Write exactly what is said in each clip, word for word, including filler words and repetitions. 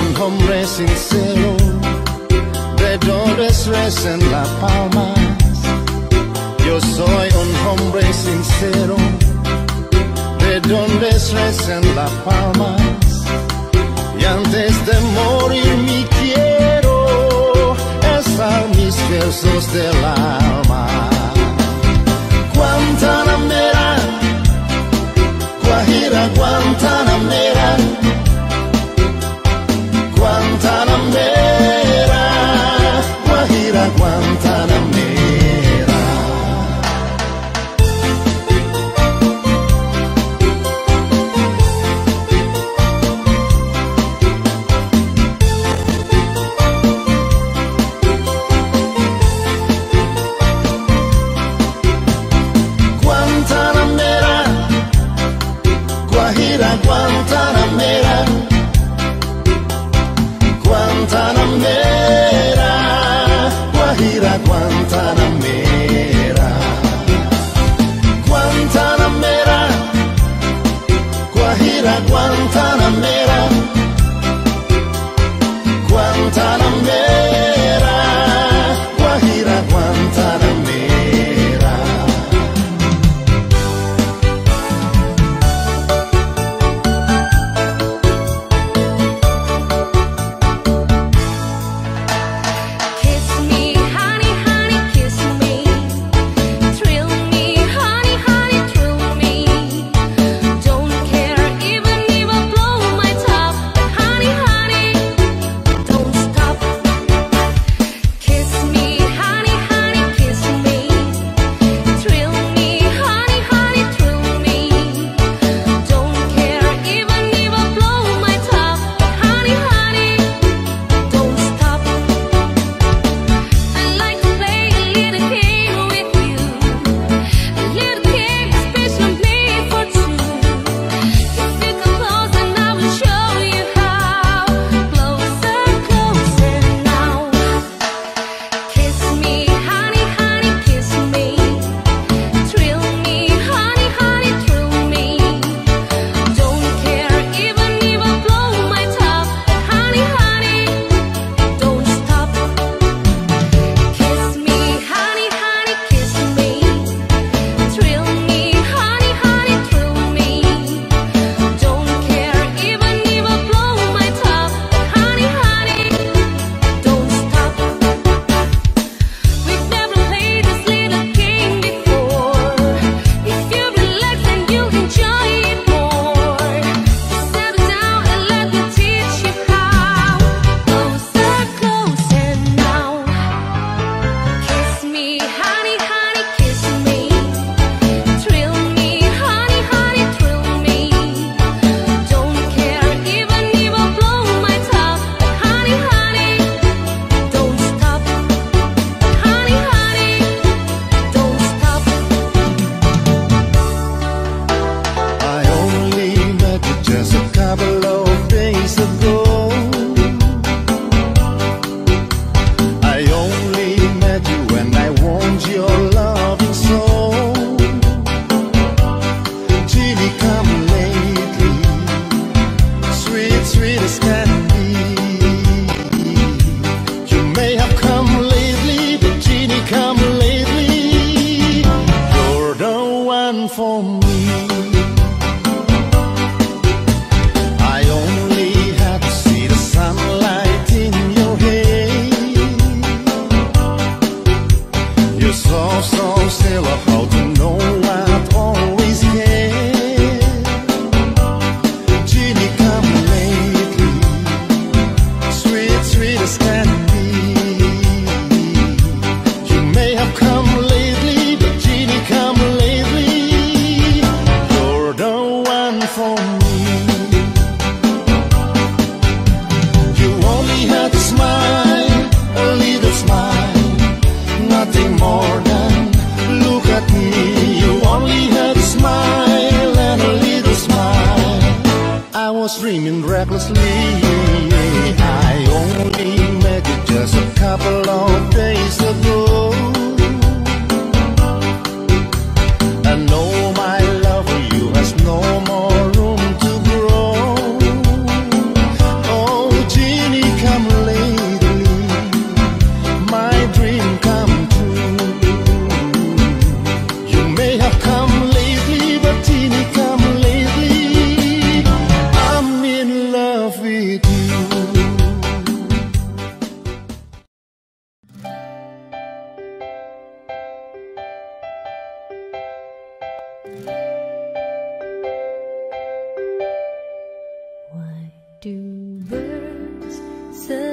un hombre sincero, de donde crecen las palmas. Yo soy un hombre sincero, de donde crecen las palmas. Y antes de morir me quiero expresar mis versos del alma. Guantanamera, Guajira, Guantanamera, Guantanamera, Guajira, Guantanamera. Guantanamera, Guantanamera, Guajira, Guantanamera, Guantanamera, Guajira, Guantanamera, Guantanamera, Guajira, Guantanamera. Don't care even if I blow my top.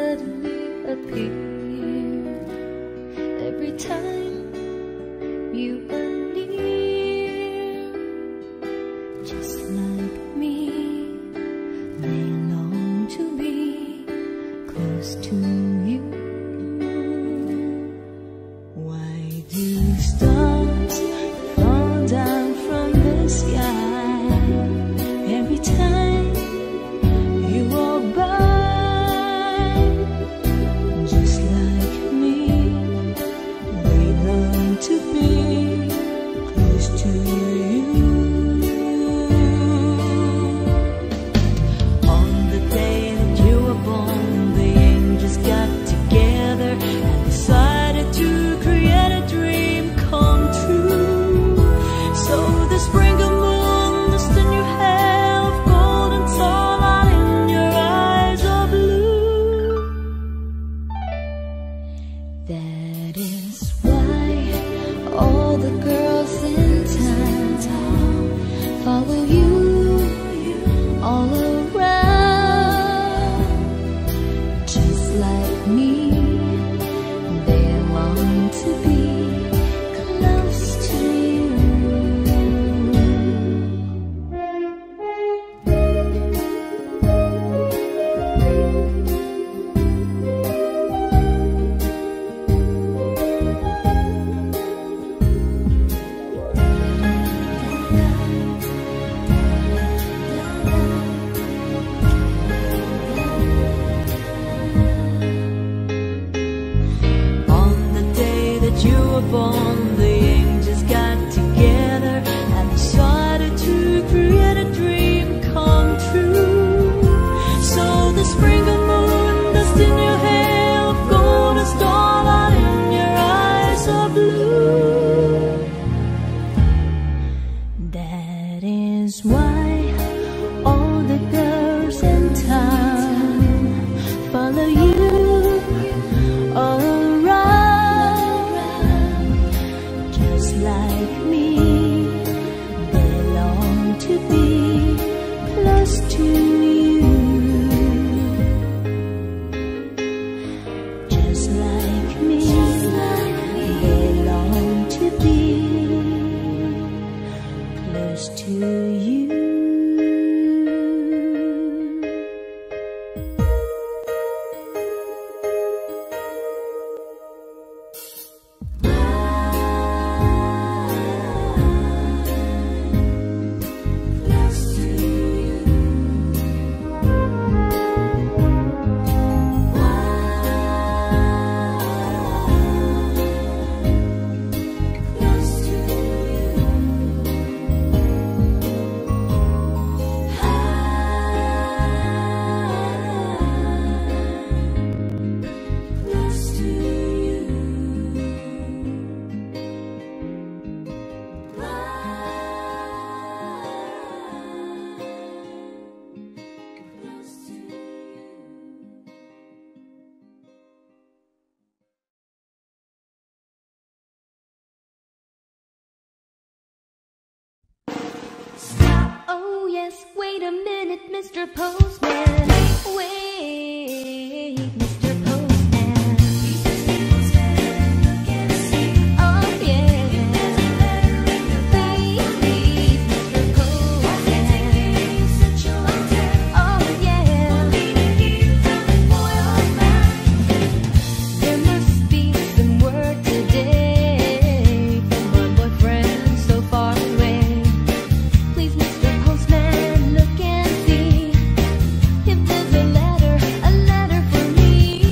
suddenly appear every time you are near. Just like me, they long to be close to you. Why do stars fall down from the sky every time you walk by? Just like me, they long to be close to you. On the day that you were born, the angels got together and decided to create a dream come true. So the sprinkle moon, dust in your hair of gold and starlight in your eyes of blue. That is why all the girls in town follow you all around. Just like me, they long to be close to you. On the day that you were born, the angels got together and decided to create a dream come true. So the sprinkle moon, dust in your hair of gold and starlight in your eyes of blue. That is why all the girls in town follow you all around. Just like me, they long to be close to you. Just like me, they long to be close to you. Close to you. Close to Close to you. Close to you. Oh yes, wait a minute, Mister Postman. Wait, Mister Postman. Oh yeah. Please, please, Mister Postman. Oh yeah. There must be some word today from my boyfriend so far away. Please, Mister Postman, look and see if there's a letter, a letter for me.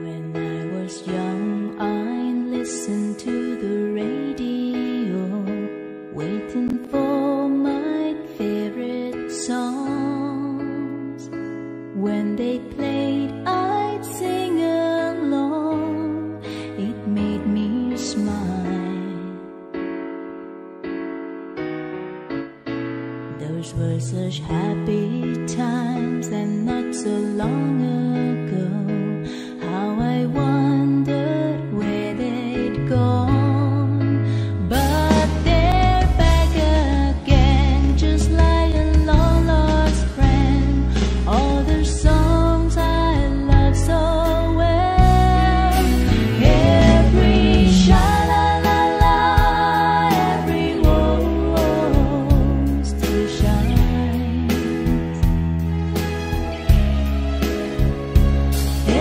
When I was young, I listened to the radio, waiting for my favorite songs. When they played, I'd sing along. It made me smile. Those were such happy times, and not so long ago. How I wondered where they'd gone. But they're back again, just like a long lost friend. All the songs I love so well. Every sha-la-la-la, every woe still shines.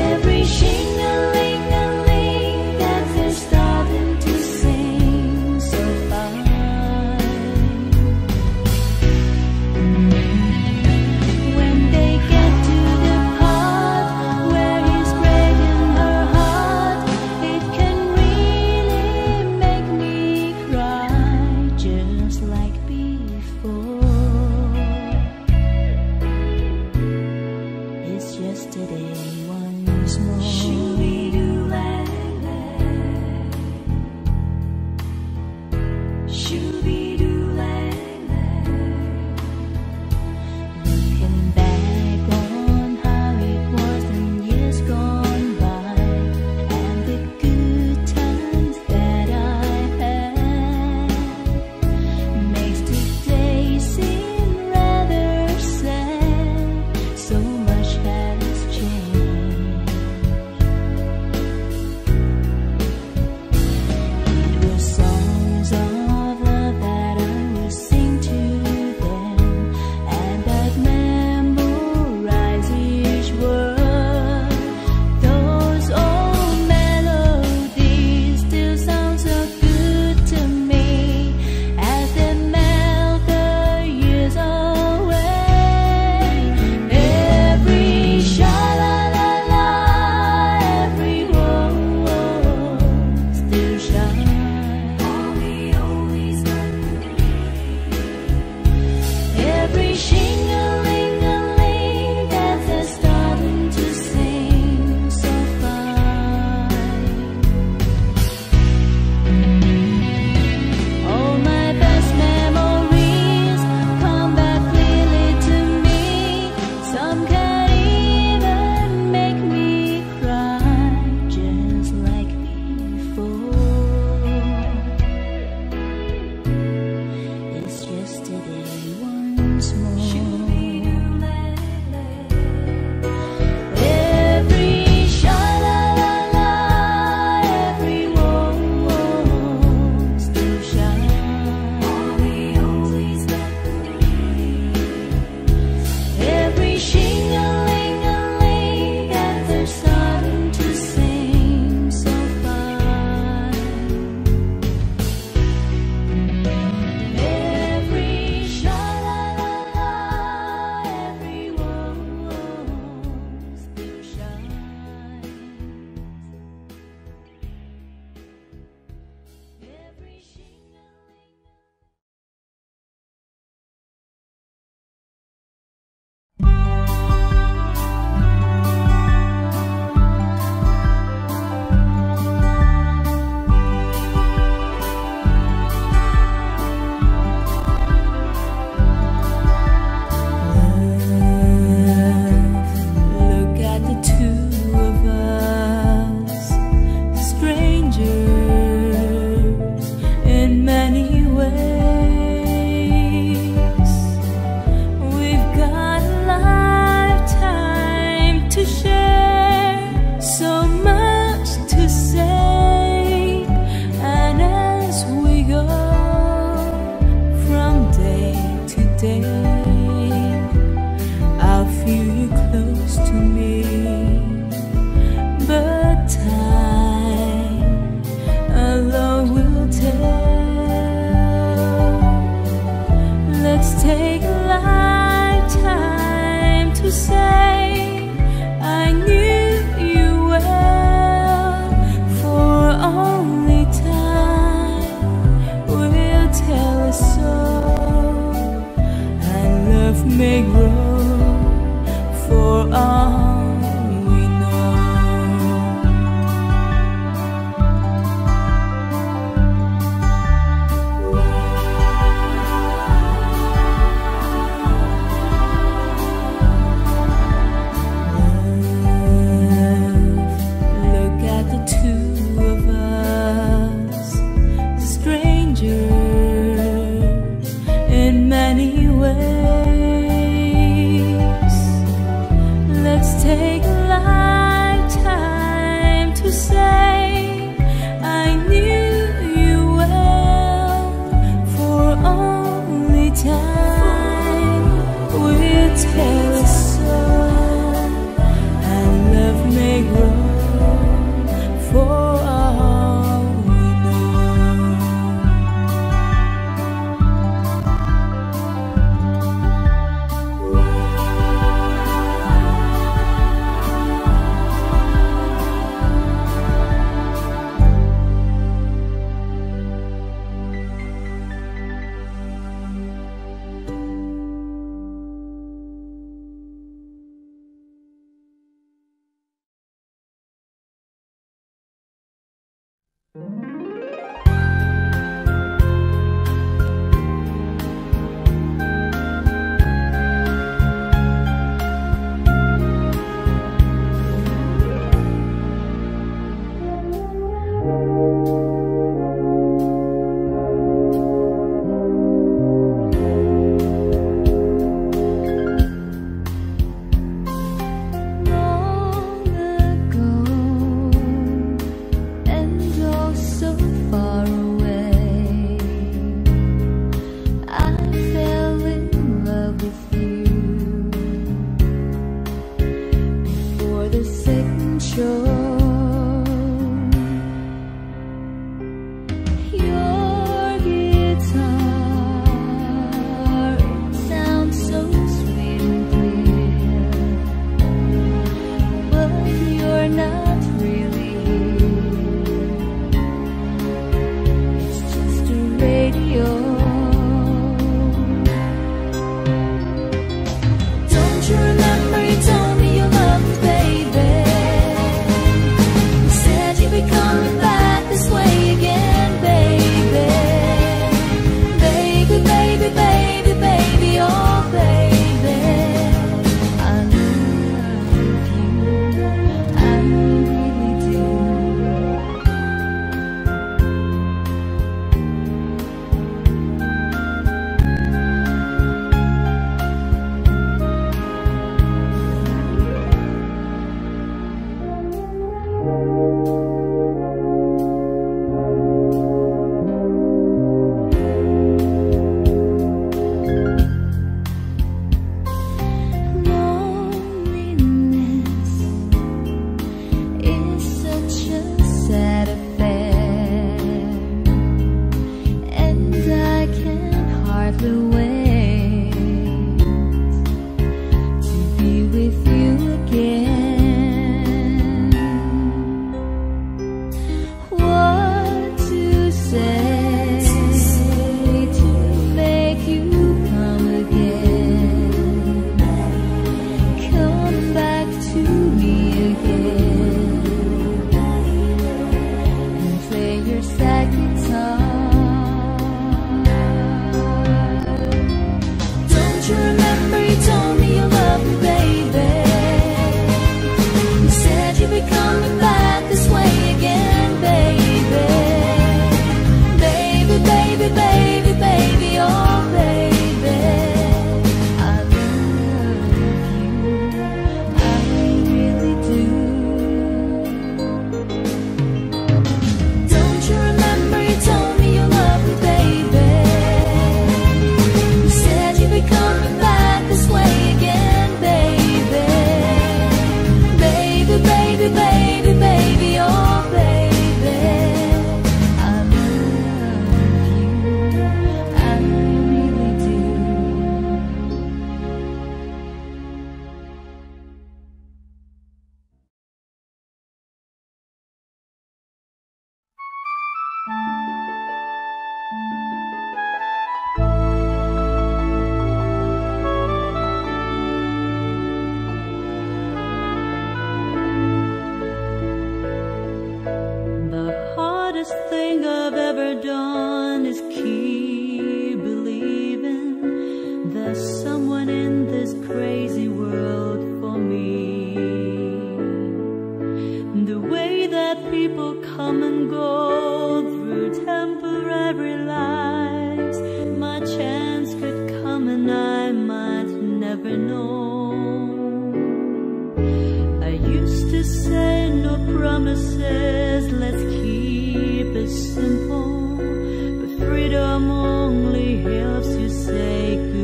never known. I used to say no promises, let's keep it simple. But freedom only helps you say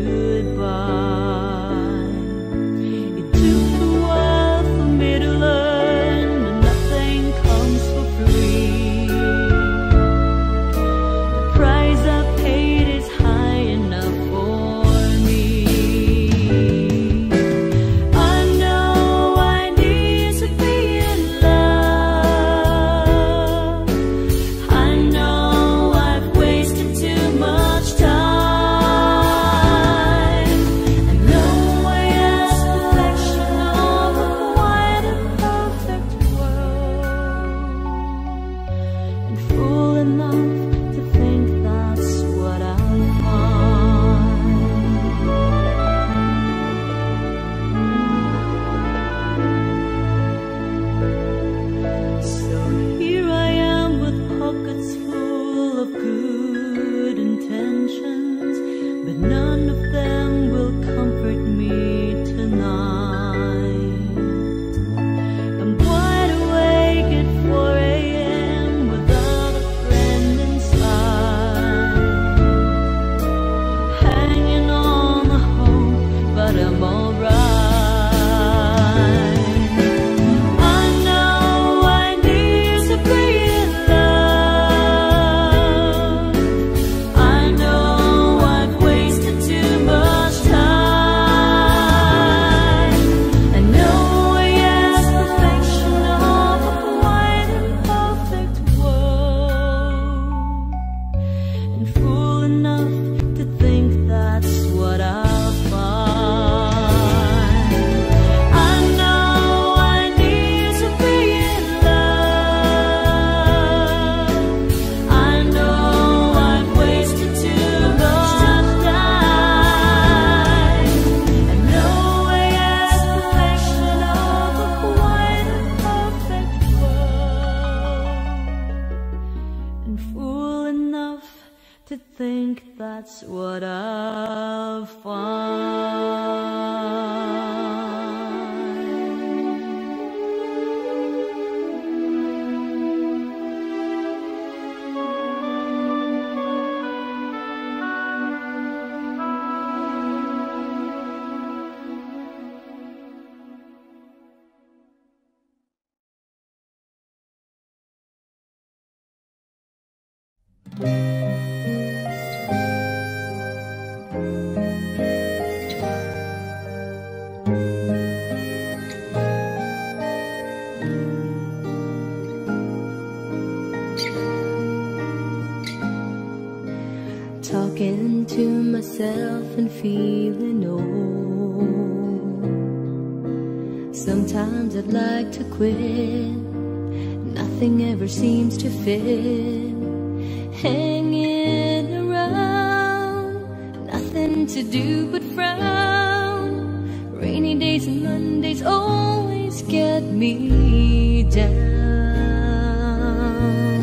goodbye. It took a while for me to learn that nothing comes for free. The price I paid is high enough for me. I know I need to be in love. I know I've wasted too much time. I know I asked perfection of a quite imperfect world, and fool enough to think that's what I'll find. So here I am with pockets full of good intentions, but none of them will comfort me tonight. I'm wide awake at four A M without a friend inside, hanging on the hope, but I'm alright. I know I need to be in love. I know I've wasted too much time. I know I asked perfection of a quite imperfect world, and fool enough to think that's what I'll find. I know I need to be in love. I know I've wasted too much time. I know I asked perfection of a quite imperfect world, and fool enough to think that's what I'll find. Talking to myself and feeling old. Sometimes I'd like to quit. Nothing ever seems to fit. Hanging around, nothing to do but frown. Rainy days and Mondays always get me down.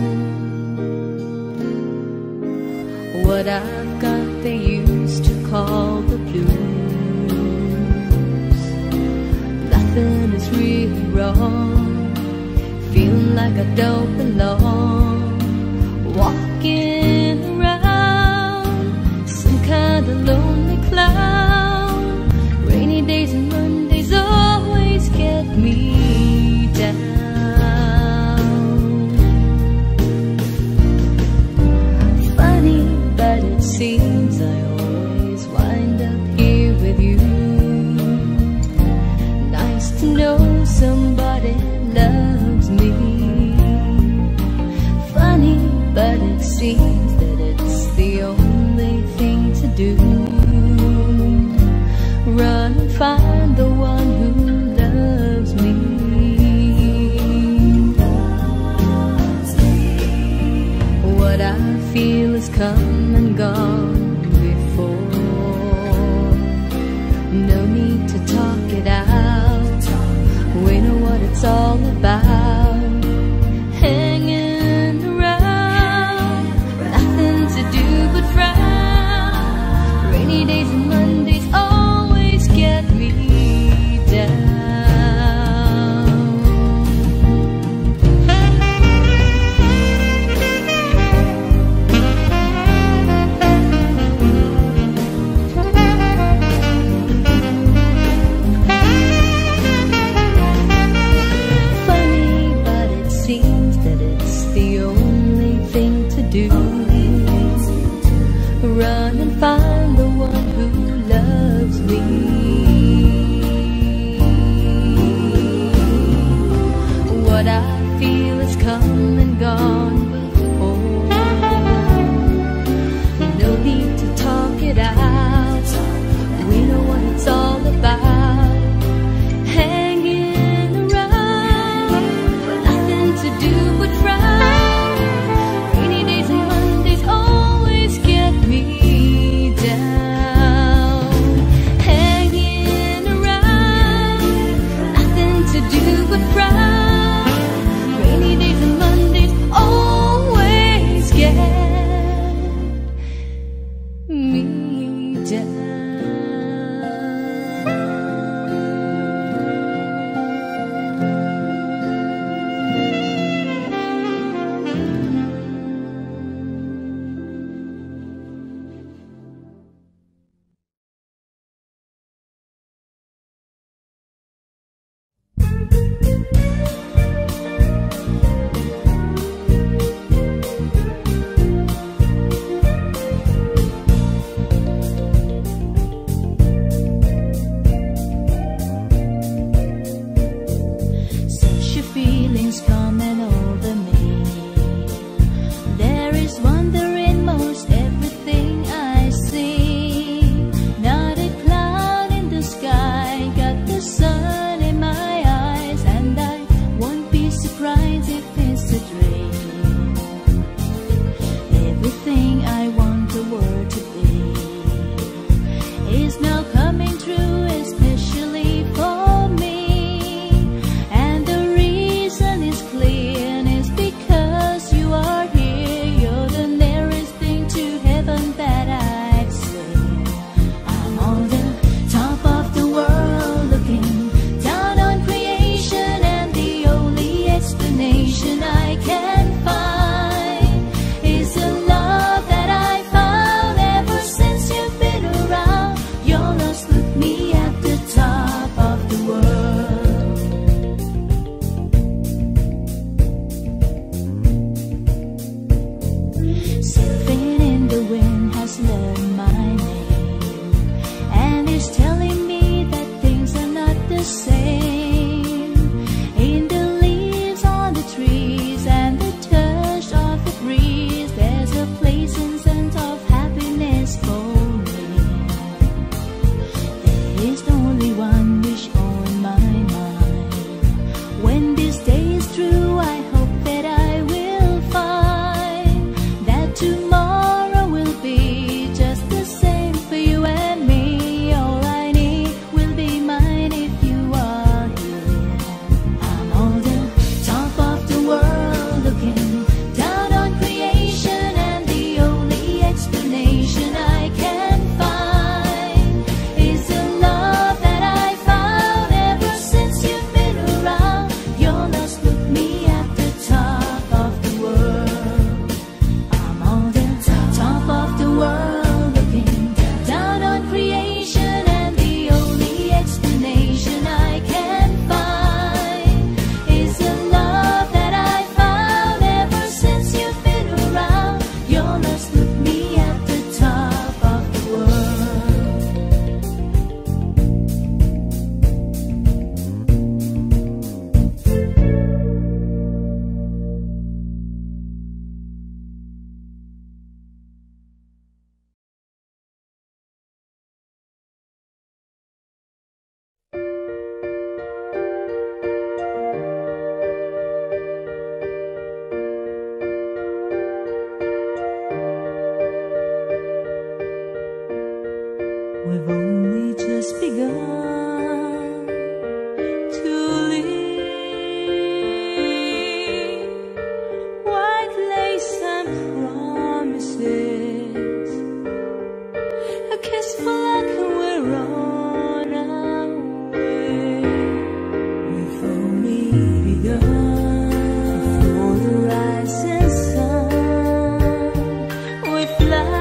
What I've got they used to call the blues. Nothing is really wrong, feeling like I don't belong. Walking around some kind of lonely cloud. Rainy days and Mondays always get me down. Funny, but it seems I always wind up here with you. Nice to know somebody loves me. Funny, but it seems that it's the only thing to do. Run and find the one who loves me. What I feel has come and gone before. No need to talk it out. We know what it's all about. Hanging around, nothing to do but frown. Rainy days and Mondays always get We've only just begun to live. White lace and promises, a kiss for luck and we're on our way. We've only begun before the rising sun. We fly.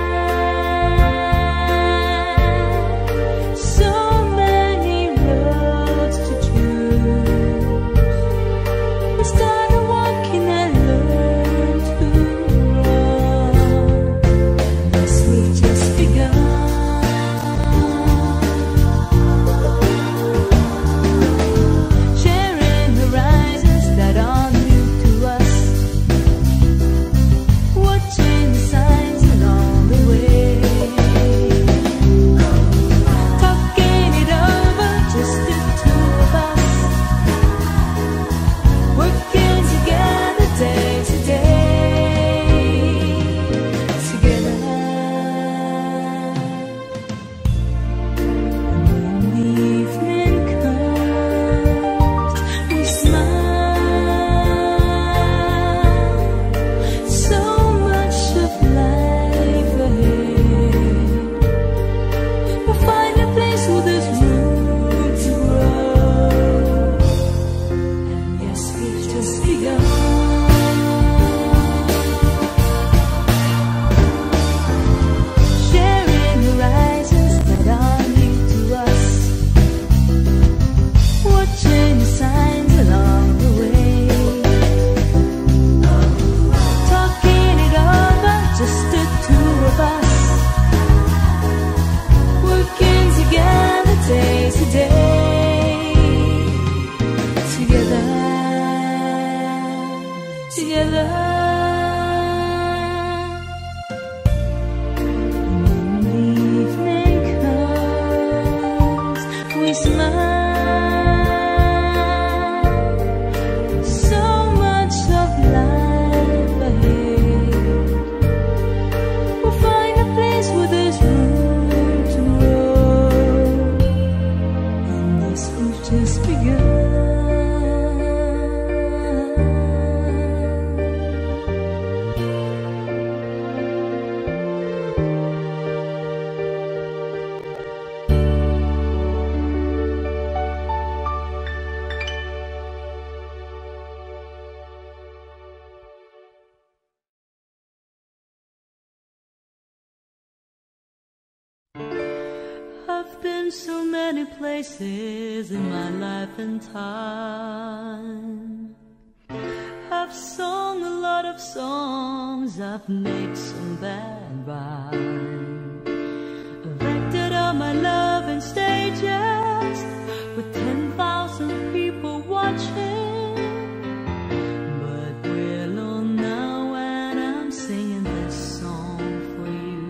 been so many places in my life and time. I've sung a lot of songs, I've made some bad rhyme. I've acted out my love in stages with ten thousand people watching. But we're alone now and I'm singing this song for you.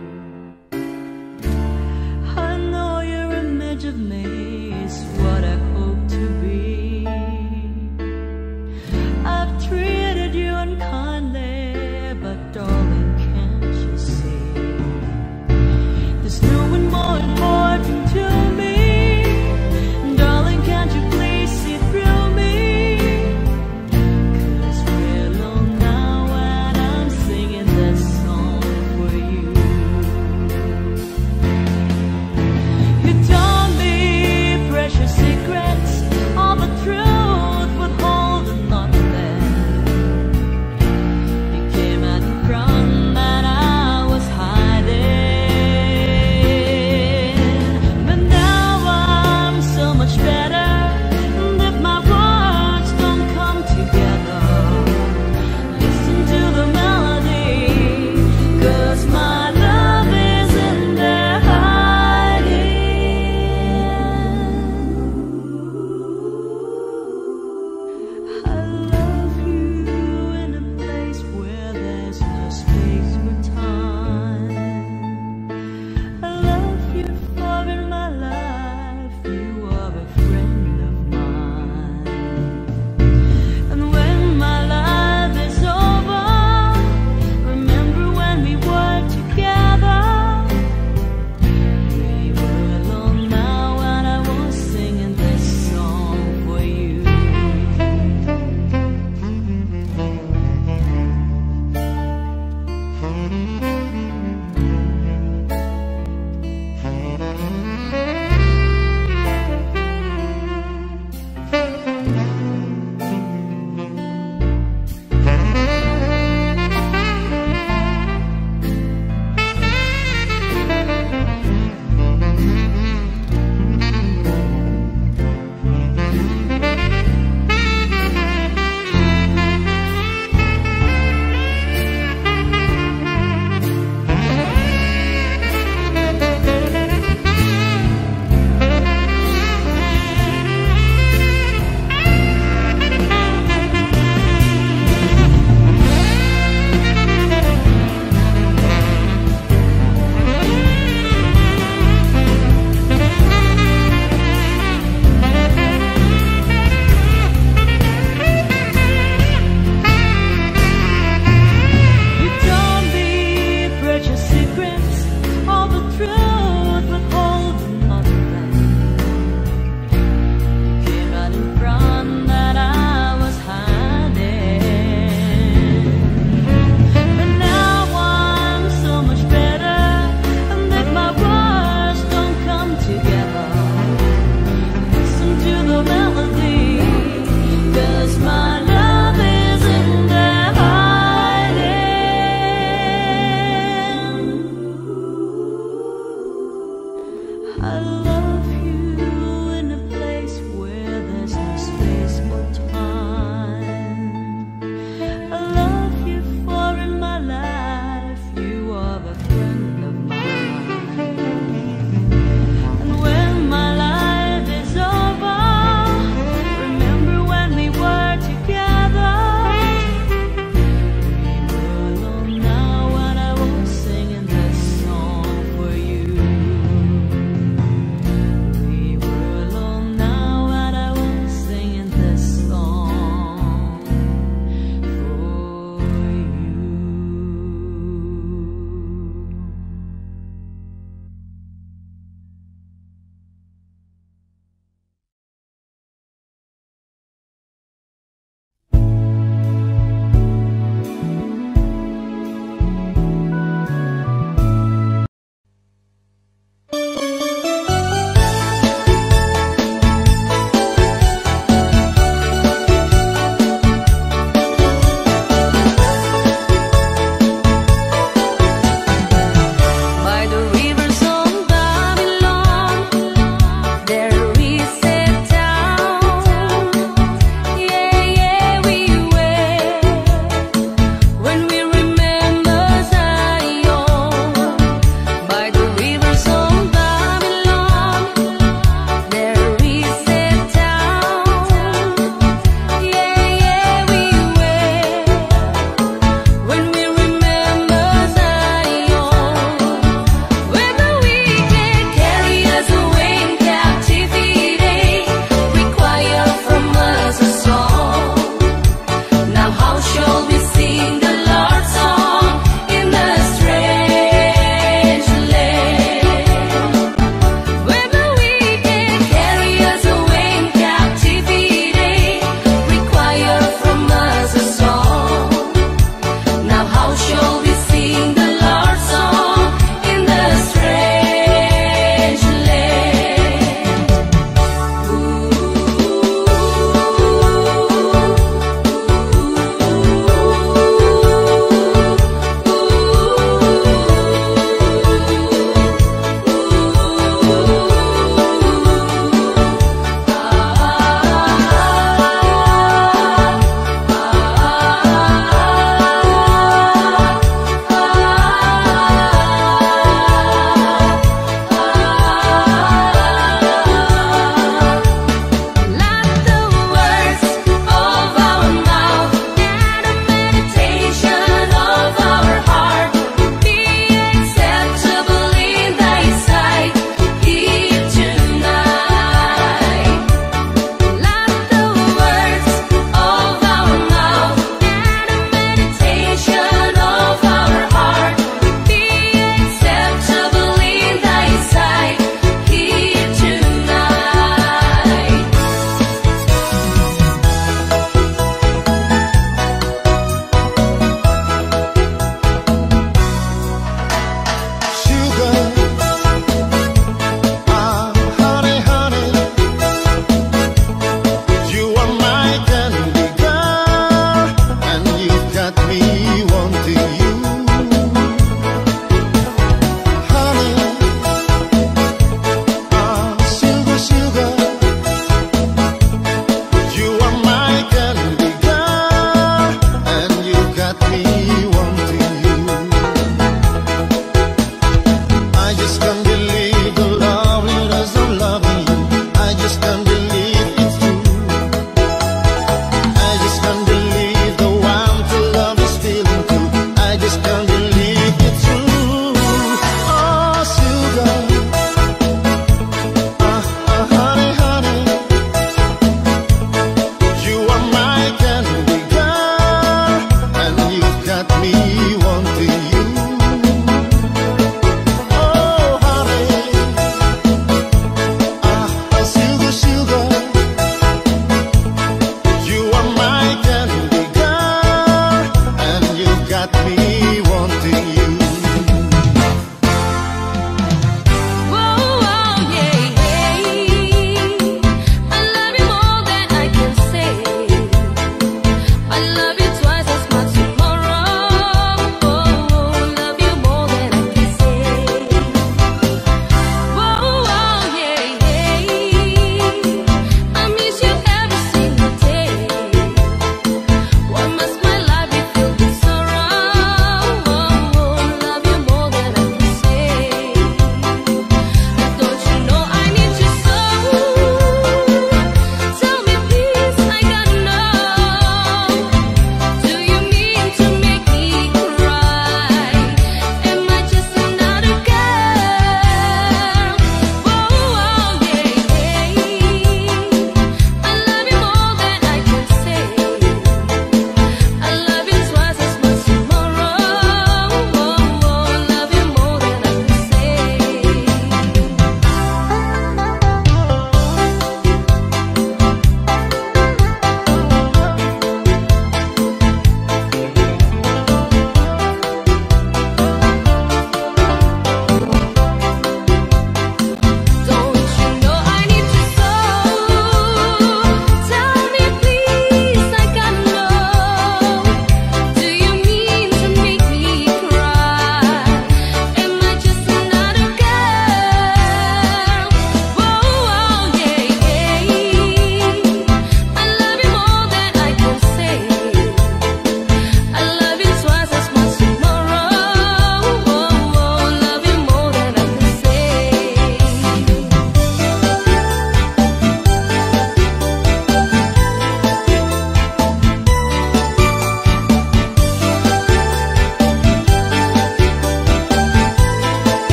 I know your image of me is what I hope to be. I've treated you unkindly, but darling, can't you see? There's no one more important to me. Darling, can't you please see through me? 'Cause we're alone now and I'm singing this song for you. You told me precious secrets, all the truth withholding nothing. You came out in front and I was hiding. But now I'm so much better. And if my words don't come together, listen to the melody, 'cause my love is in there hiding. I love you in a place where there's no space or time. I love you for in my life, you are a friend of mine. And when my life is over, remember when we were together. We were alone now and I was singing this song for you. You told me precious secrets, all the truth withholding nothing. You came out in front and I was hiding. But now I'm so much better. And if my words don't come together, listen to the melody, 'cause my love is in there hiding. I love you in a place where there's no space or time. I love you for in my life, you are a friend of mine. And when my life is over, remember when we were together. We were alone now and I was singing this song for you.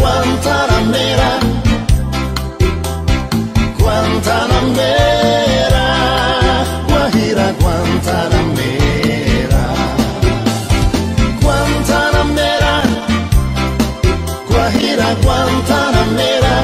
Guantanamera, Guantanamera, Guajira Guantanamera, Guantanamera, Guajira Guantanamera,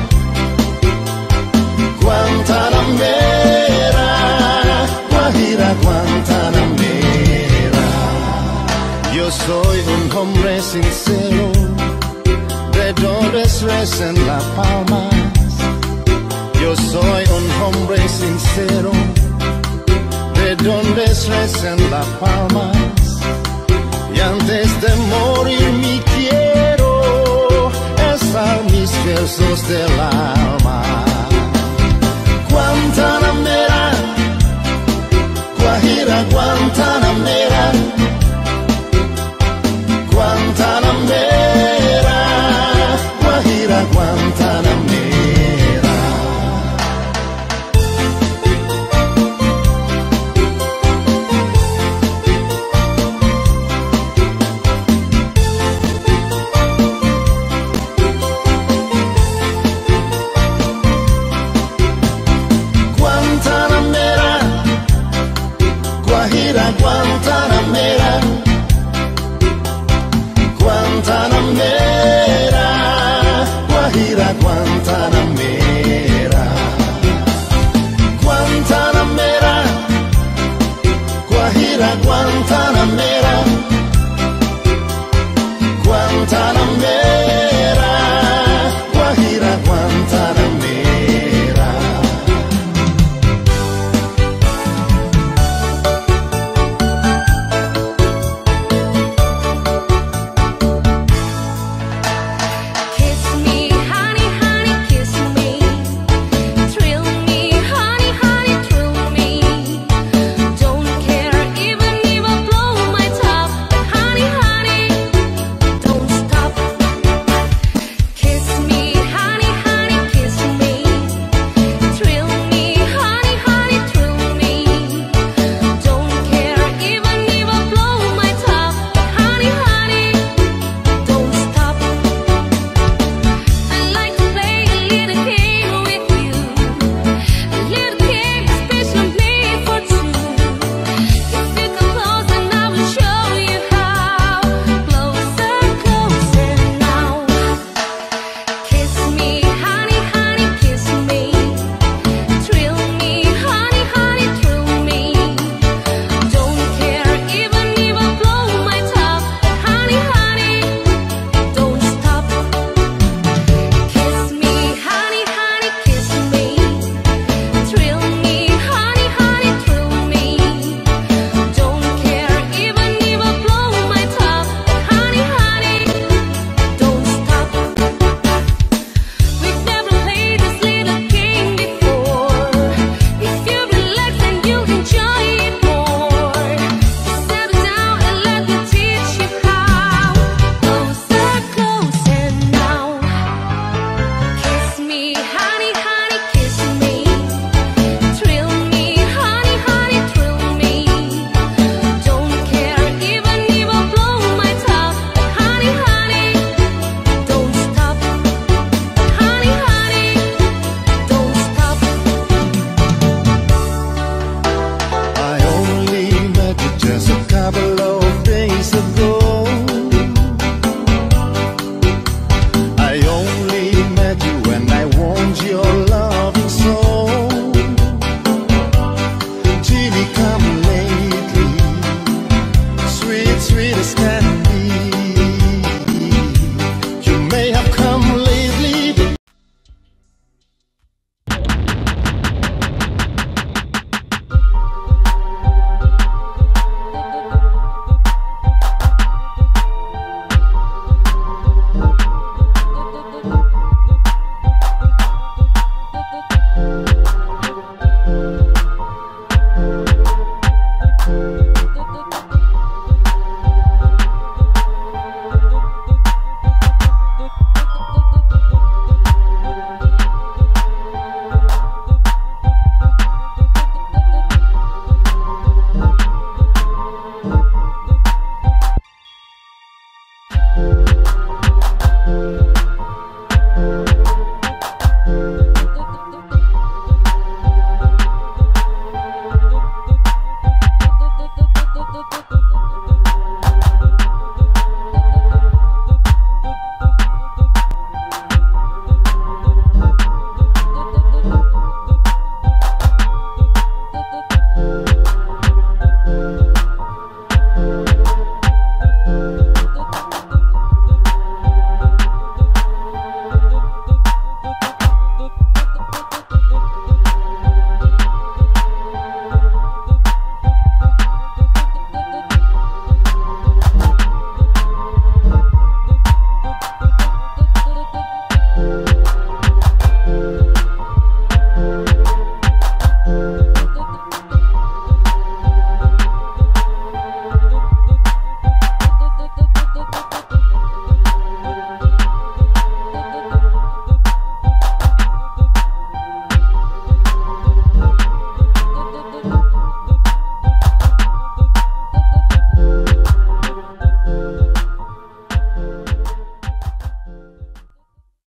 Guantanamera, Guajira Guantanamera. Yo soy un hombre sincero, de donde crecen las palmas. Yo soy un hombre sincero, de donde crecen las palmas. Y antes de morir me quiero estar mis versos del alma. Guantanamera, Guajira Guantanamera, Guantanamera, Guajira Guantanamera. Guantanamera, Guajira Guantanamera, Guantanamera, Guajira Guantanamera, Guantanamera, Guajira Guantanamera.